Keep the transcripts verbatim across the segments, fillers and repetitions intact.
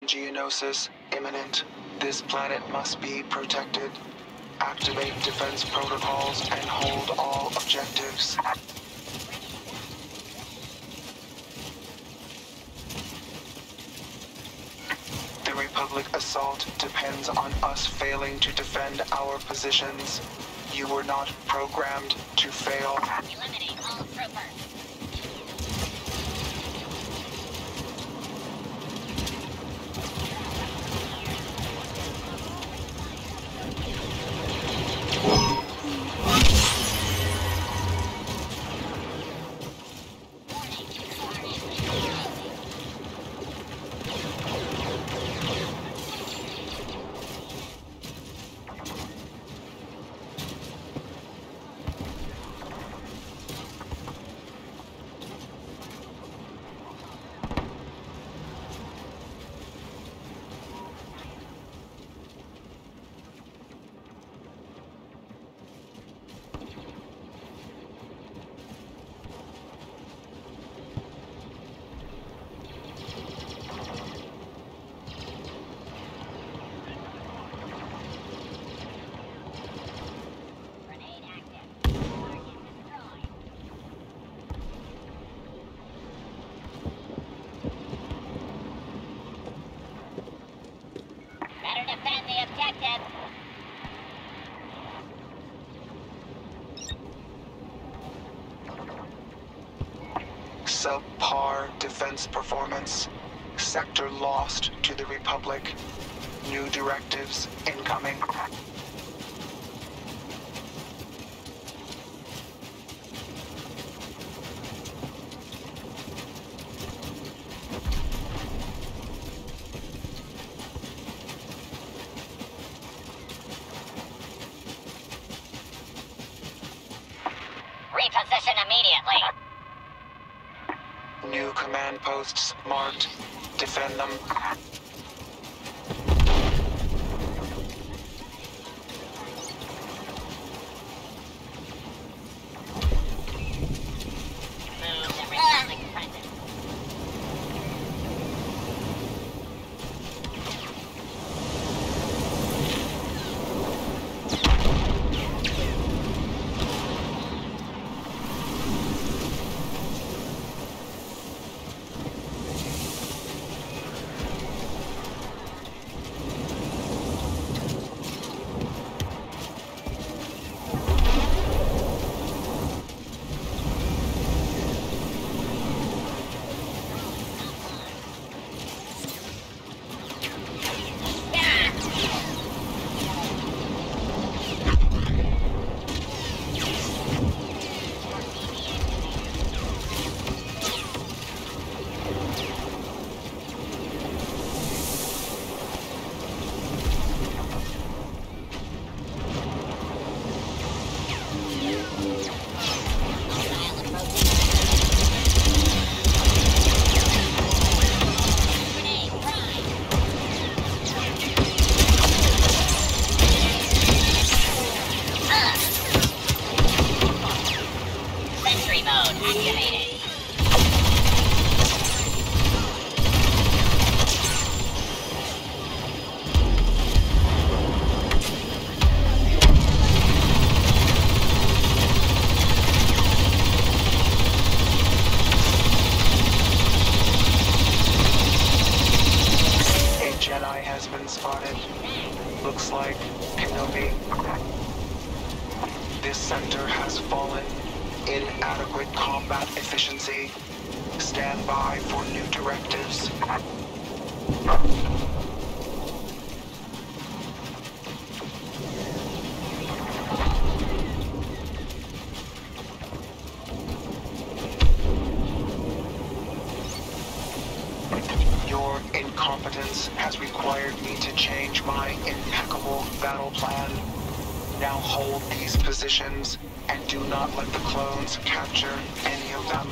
Geonosis imminent. This planet must be protected. Activate defense protocols and hold all objectives. The Republic assault depends on us failing to defend our positions. You were not programmed to fail. Eliminate all troopers. Subpar defense performance. Sector lost to the Republic. New directives incoming. Reposition immediately. New command posts marked. Defend them. Move the Republic presence. Sentry mode activated. A Jedi has been spotted. Looks like Kenobi. This sector has fallen. Inadequate combat efficiency. Stand by for new directives. Your incompetence has required me to change my impeccable battle plan. Now hold these positions and do not let the clones capture any of them.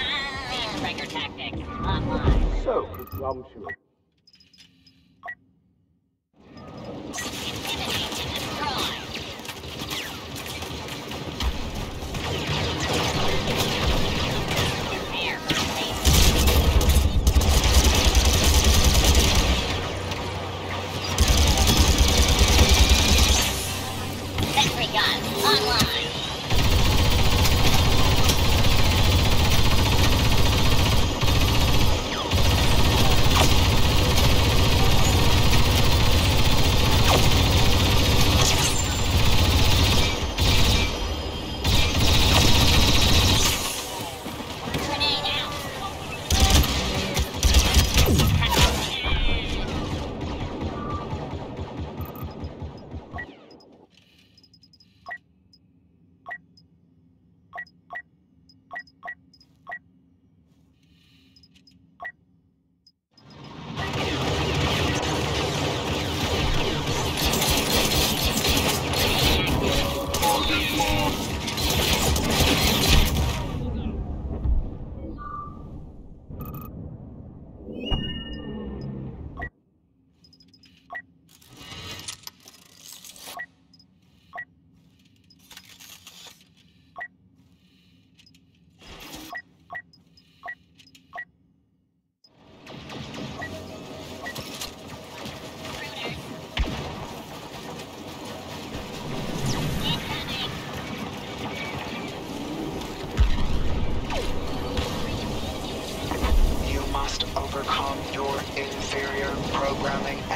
Striker tactics online. So presumptuous.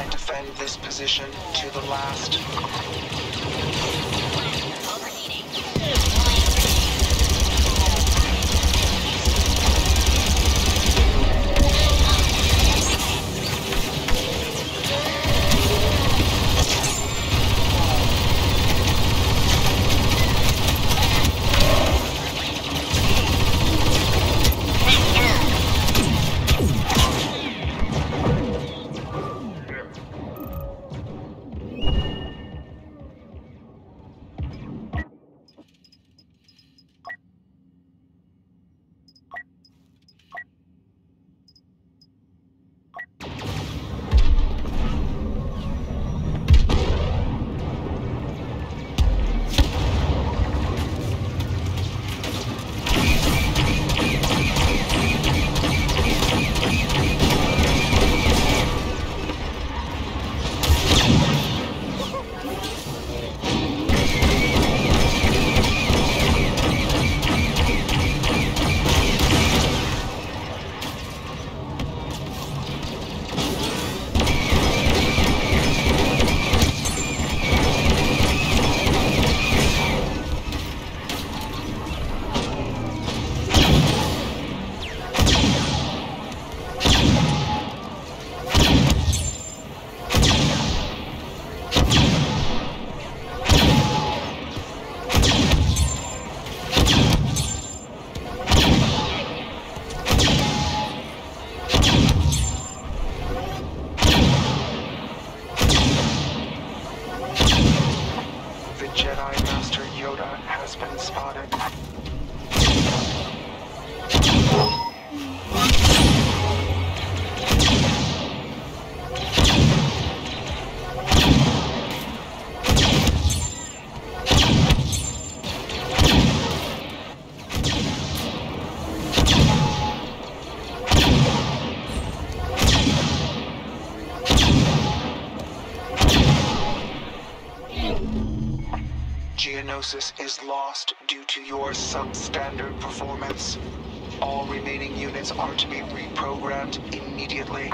defend this position to the last. Jedi Master Yoda has been spotted. Geonosis is lost due to your substandard performance. All remaining units are to be reprogrammed immediately.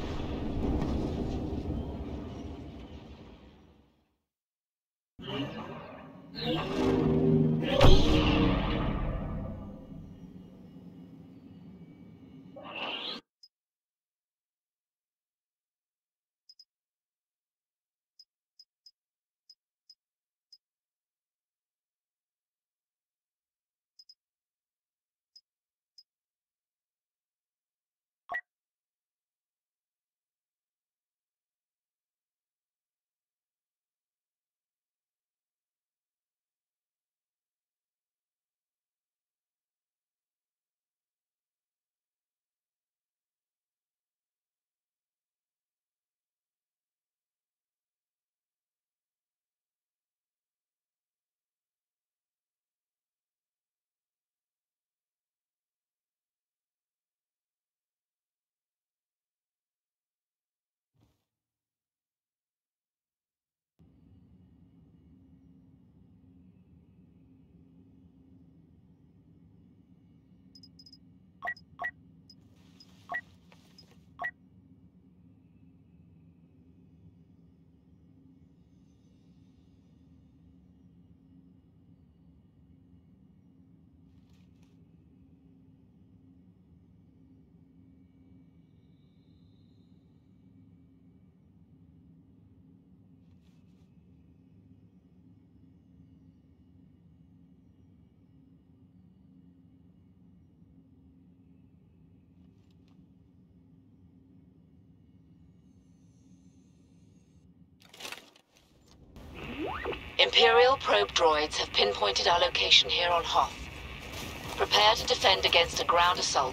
Imperial probe droids have pinpointed our location here on Hoth. Prepare to defend against a ground assault.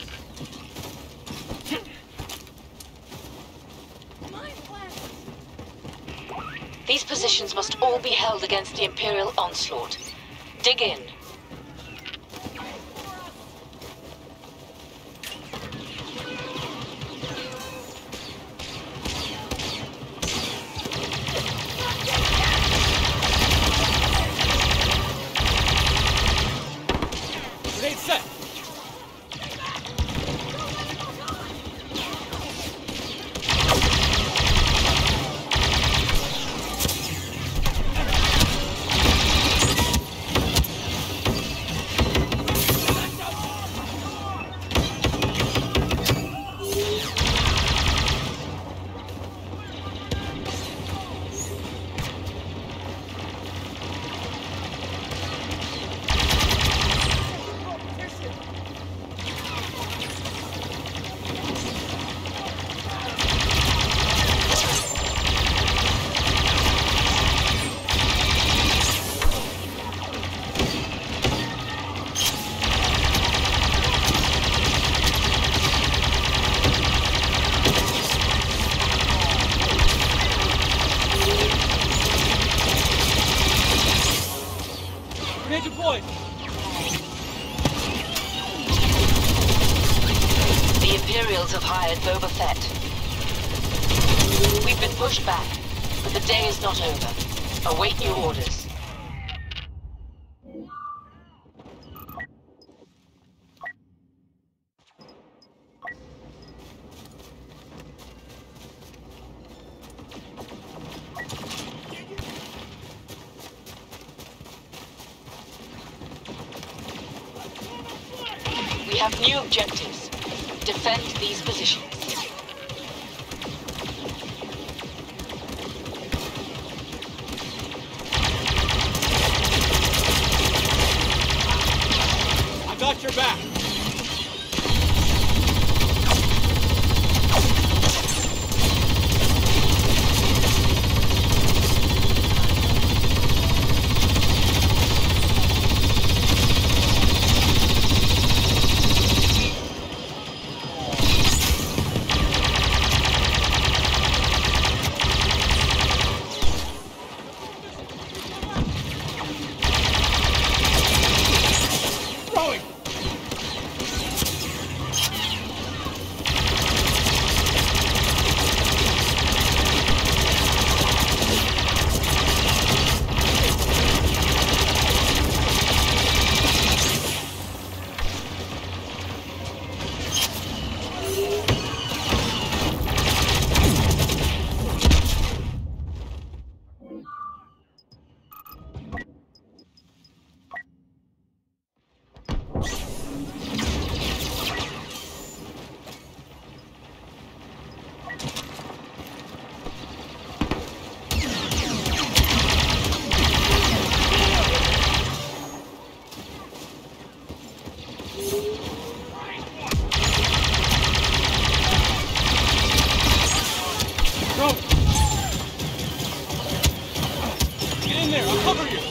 These positions must all be held against the Imperial onslaught. Dig in. deployed! The Imperials have hired Boba Fett. We've been pushed back, but the day is not over. Await new orders. We have new objectives. Defend these positions. I got your back! Get in there, I'll cover you!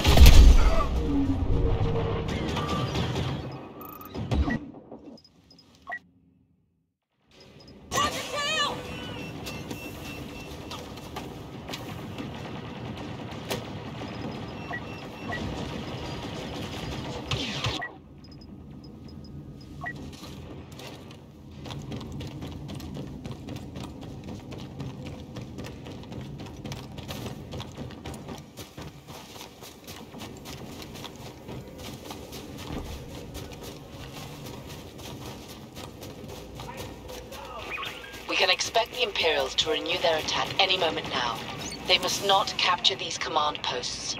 We can expect the Imperials to renew their attack any moment now. They must not capture these command posts.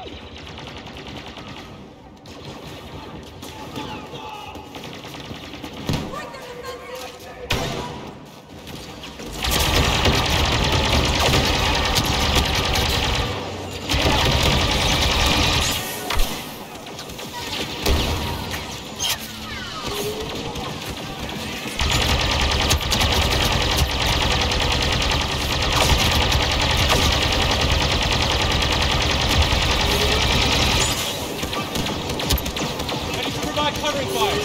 Covering fire!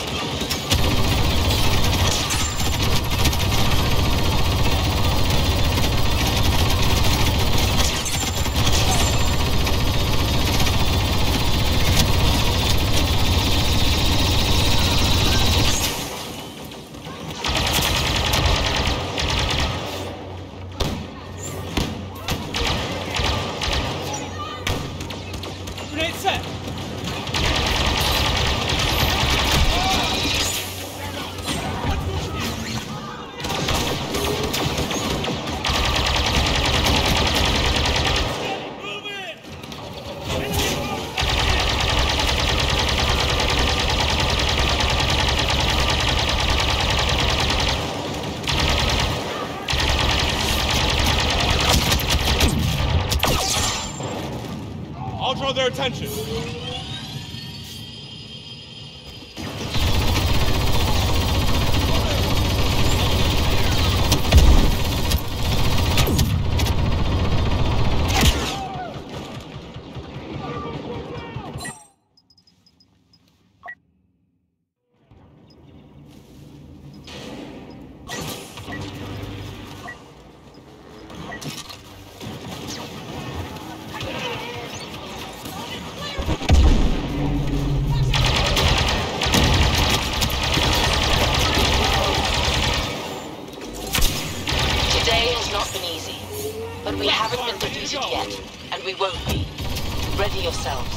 Grenade set! I'll draw their attention. But we haven't been defeated yet, and we won't be. Ready yourselves.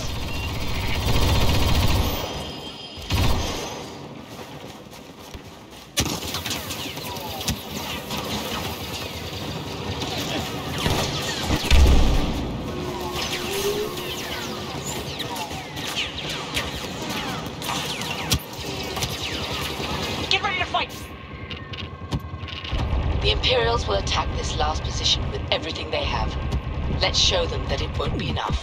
Get ready to fight! The Imperials will attack this last position with everything they have. Let's show them that it won't be enough.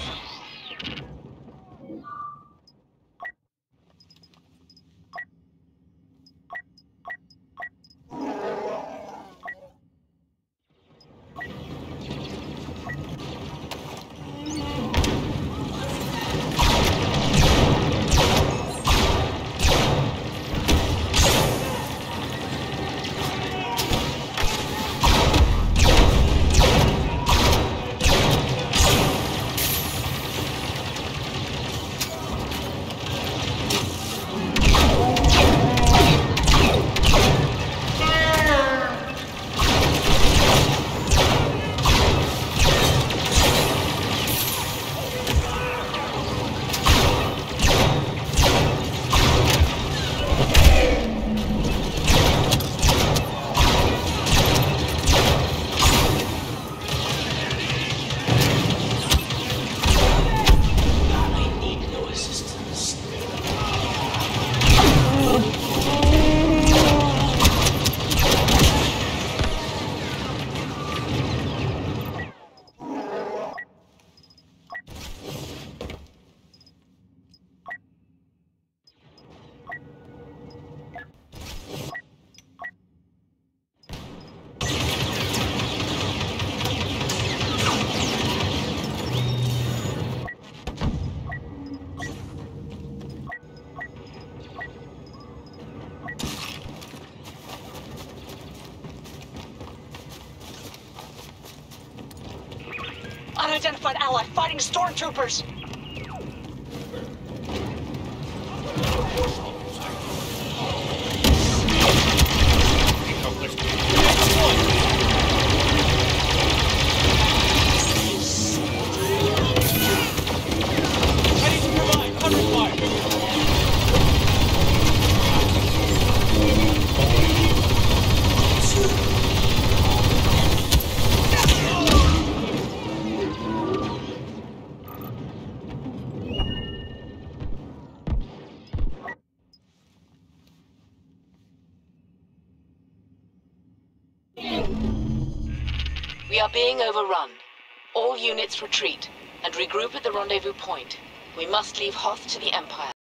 Unidentified ally fighting stormtroopers! Ready to provide cover fire! We are being overrun. All units retreat and regroup at the rendezvous point. We must leave Hoth to the Empire.